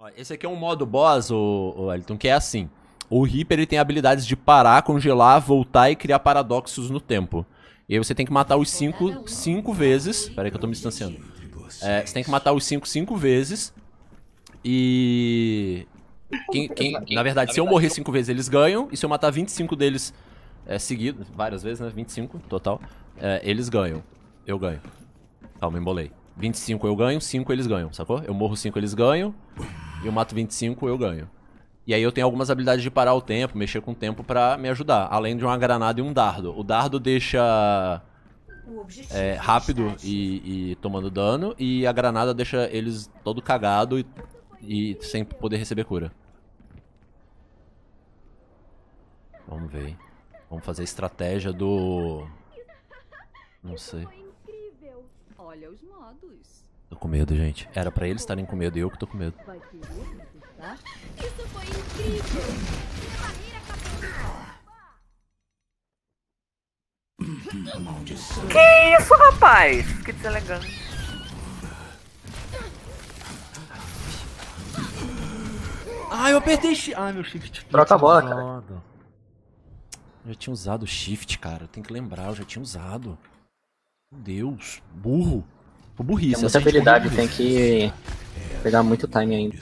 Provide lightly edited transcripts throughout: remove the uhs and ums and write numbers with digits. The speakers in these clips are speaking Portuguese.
Ó, esse aqui é um modo boss, o Elton, que é assim. O Reaper ele tem habilidades de parar, congelar, voltar e criar paradoxos no tempo. E aí você tem que matar os 5 vezes. Pera aí que eu tô me distanciando. Você tem que matar os 5 vezes. E... na verdade, se eu morrer 5 vezes, eles ganham. E se eu matar 25 deles seguidos, várias vezes, né? 25 total, eles ganham. Eu ganho. Calma, embolei. 25 eu ganho, 5 eles ganham, sacou? Eu morro 5 eles ganham. E eu mato 25 eu ganho. E aí eu tenho algumas habilidades de parar o tempo, mexer com o tempo pra me ajudar. Além de uma granada e um dardo. O dardo deixa rápido e tomando dano. E a granada deixa eles todo cagado e sem poder receber cura. Vamos ver, hein? Vamos fazer a estratégia do... Não sei. Olha os modos. Tô com medo, gente. Era pra eles estarem com medo e eu que tô com medo. Isso foi incrível. Que isso, rapaz? Que deselegante. Ah, eu apertei shift. Ai, meu shift. Troca a bola, cara. Eu já tinha usado o shift, cara. Tem que lembrar, eu já tinha usado. Meu Deus, burro. Foi burrice. Tem muita habilidade, tem que pegar muito time ainda.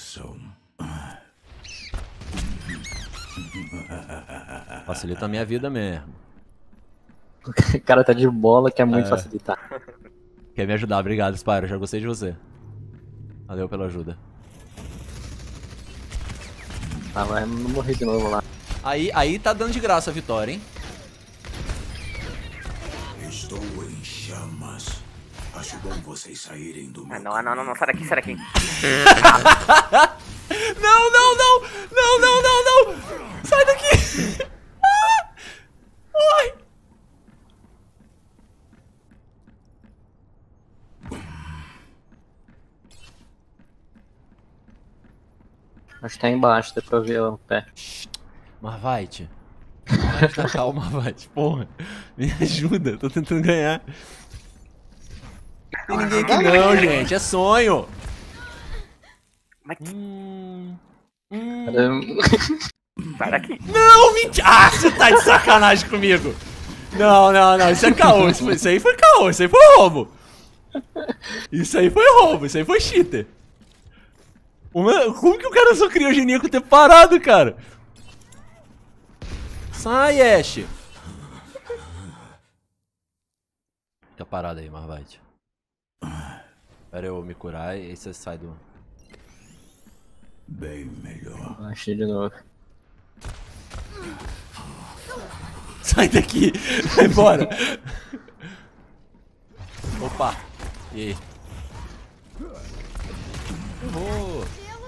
Facilita a minha vida mesmo. O cara tá de bola, quer muito facilitar. Quer me ajudar? Obrigado, Spyro. Já gostei de você. Valeu pela ajuda. Ah, vai não morrer de novo lá. Aí tá dando de graça a vitória, hein? Estou em chamas. Acho bom vocês saírem do meu Não, sai daqui, sai daqui. Não! Sai daqui! Ai! Acho que tá embaixo, dá pra ver o pé. Marvite. Calma, Marvite. Porra. Me ajuda, tô tentando ganhar. Tem ninguém aqui não, gente. É sonho. Mas... Caramba. Sai daqui. Não, mentira. Ah, você tá de sacanagem comigo. Não. Isso é caô. Isso aí foi caô. Isso aí foi roubo. Isso aí foi cheater. Como que o cara usou criogenia com o tempo parado, cara? Sai, Ash. Fica parado aí, Marvite. Espera eu me curar e aí você sai do... Bem melhor. Achei de novo. Sai daqui. Vai embora. Opa. E aí? Errou.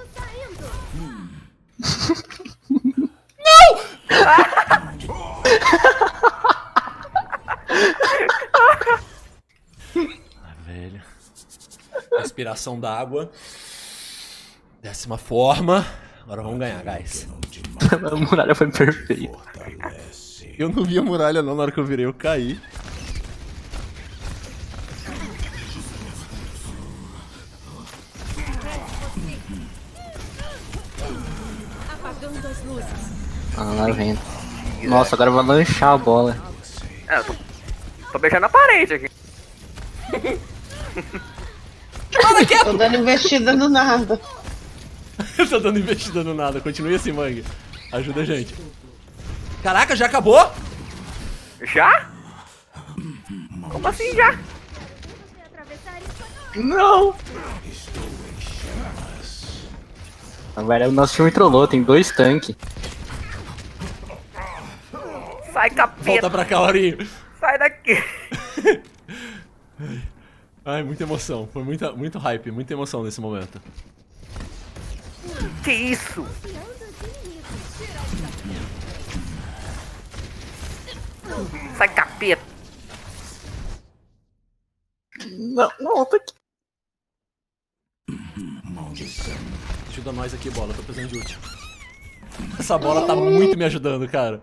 Ah, velho. Respiração d'água. 10ª forma. Agora vamos ganhar, guys. A muralha foi perfeita. Eu não vi a muralha não, na hora que eu virei eu caí. Apagando as luzes. Ah, lá vem. Nossa, agora eu vou lanchar a bola. Eu tô beijando a parede aqui. Tô dando investida no nada. Eu tô dando investida no nada. Continue assim, Mangue. Ajuda a gente. Caraca, já acabou? Já? Como assim já? Não! Agora o nosso time trollou, tem 2 tanques. Sai, capeta. Volta pra cá, Laurinho. Sai daqui. Ai, muita emoção. Foi muito hype, muita emoção nesse momento. Que isso? Sai, capeta. Não, tá aqui. Ajuda nós aqui, bola. Tô precisando de útil. Essa bola tá muito me ajudando, cara.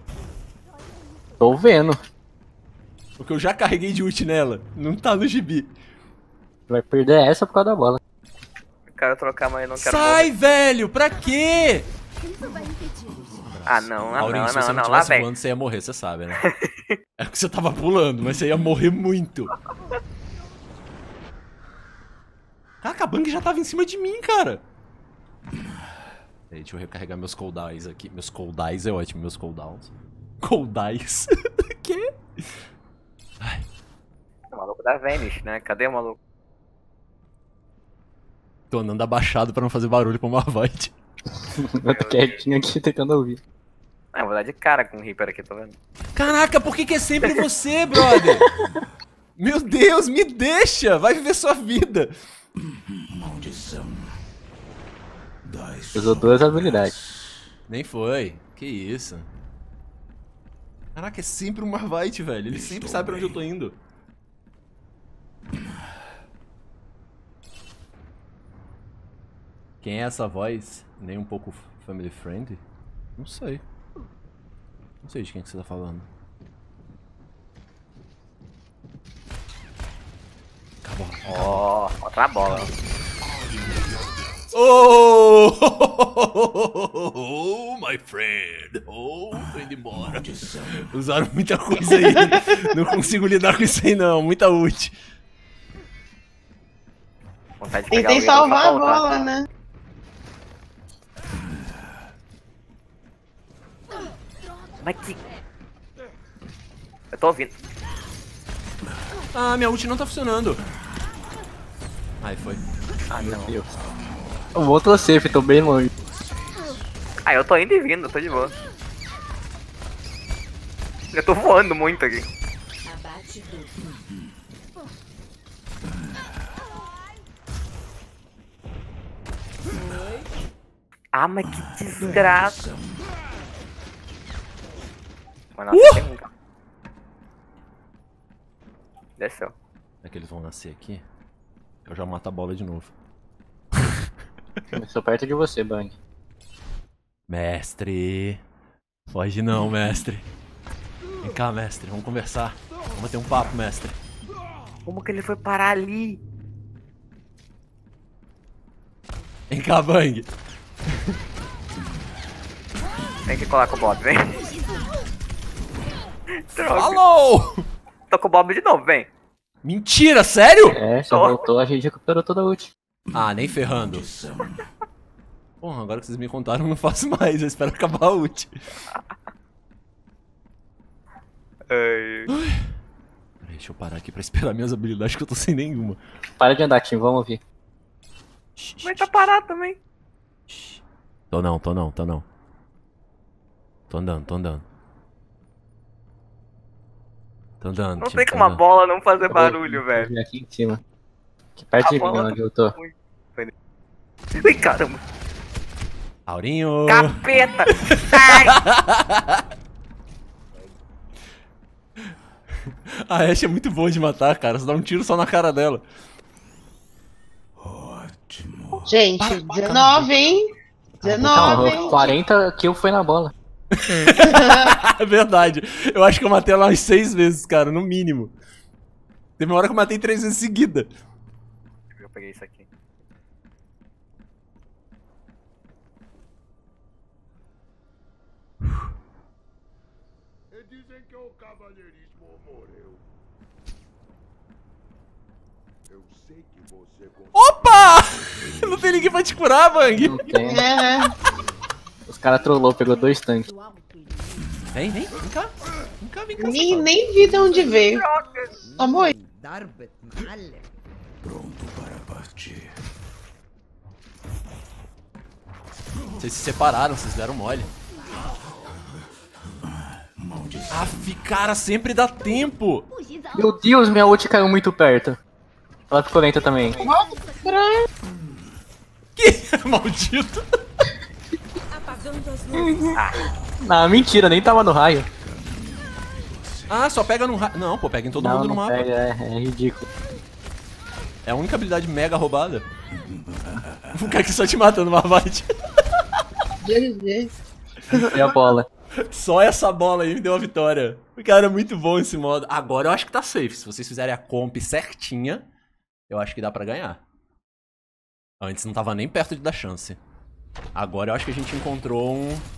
Tô vendo. Porque eu já carreguei de ult nela. Não tá no gibi. Vai perder essa por causa da bola. Quero trocar, mas não quero Sai, morrer. velho! Pra quê? Isso vai impedi-los. Ah, não, Aurinho, se você não lá tivesse vem. voando, você ia morrer, você sabe, né? É porque você tava pulando, mas você ia morrer muito. Caraca, a Bang já tava em cima de mim, cara. Peraí, deixa eu recarregar meus cooldowns aqui. Meus cooldowns é ótimo, meus cooldowns. Cooldowns? Que? Ai. O maluco da Vanish, né? Cadê o maluco? Tô andando abaixado pra não fazer barulho com uma void. Eu tô quietinho aqui tentando ouvir. Ah, eu vou dar de cara com o Reaper aqui, tô vendo. Caraca, por que é sempre você, brother? Meu Deus, me deixa! Vai viver sua vida! Maldição. Usou 2 habilidades. Nem foi. Que isso? Caraca, é sempre um Marvite, velho. Ele sempre sabe pra onde eu tô indo. Quem é essa voz? Nem um pouco family friendly? Não sei. Não sei de quem que você tá falando. Acabou. Ó, outra bola. Oh! Oh, my friend. Oh, tô indo embora. Usaram muita coisa aí. Não consigo lidar com isso aí, não. Muita ult. Vontade de pegar Tentei o Will, salvar só a voltar. bola, né? Mas que... Eu tô ouvindo. Ah, minha ult não tá funcionando. Ai, foi. Ah, não. Deus. Eu vou tô safe, tô bem longe. Ah, eu tô indo e vindo, tô de boa. Eu tô voando muito aqui. Abate duplo. Ah, mas que desgraça. Mas nossa, tem um... Desceu. É que eles vão nascer aqui. Eu já mato a bola de novo. Começou perto de você, Bang. Mestre. Foge não, mestre. Vem cá, mestre. Vamos conversar. Vamos ter um papo, mestre. Como que ele foi parar ali? Vem cá, Bang. Tem que colar com o Bob, vem. Droga. Falou! Tô com o Bob de novo, vem. Mentira, sério? É, só voltou, a gente recuperou toda a ult. Ah, nem ferrando. Porra, agora que vocês me contaram, eu não faço mais. Eu espero acabar a ult. Ai. Deixa eu parar aqui pra esperar minhas habilidades, que eu tô sem nenhuma. Para de andar, Tim, vamos ouvir. Mas tá parado também. Tô não. Tô andando. Tô andando. Não tio, tem tô como a andando. bola não fazer barulho, velho. Vem aqui em cima. Aqui perto de mim, bola onde eu tô. Ui, caramba. Aurinho! Capeta! Sai! A Ashe é muito boa de matar, cara. Você dá um tiro só na cara dela. Ótimo. Gente, 19, hein? 19, hein? Não, 40 kills foi na bola. É verdade. Eu acho que eu matei ela umas 6 vezes, cara, no mínimo. Teve uma hora que eu matei 3 vezes seguida. Eu peguei isso aqui. Dizem que o cavalheirismo morreu. Eu sei que você Opa! Não tem ninguém pra te curar, Bang. Não tem. É, né? Os caras trollou, pegou 2 tanques. Do alto inimigo. Vem cá. Vem cá. Nem vi de onde veio. Tomou aí. pronto para partir. Vocês se separaram, vocês deram mole. Maldição. Aff, cara, sempre dá tempo. Meu Deus, minha ult caiu muito perto. Ela ficou lenta também. Que maldito. Apagando as luzes. Ah, mentira, nem tava no raio. Ah, só pega no raio. Não, pô, pega em todo Não, mundo no não mapa. pega, é ridículo. É a única habilidade mega roubada. O cara que só te mata numa fight. GG. E a bola. Só essa bola aí me deu a vitória. Cara, é muito bom esse modo. Agora eu acho que tá safe. Se vocês fizerem a comp certinha, eu acho que dá pra ganhar. Antes não tava nem perto de dar chance. Agora eu acho que a gente encontrou um...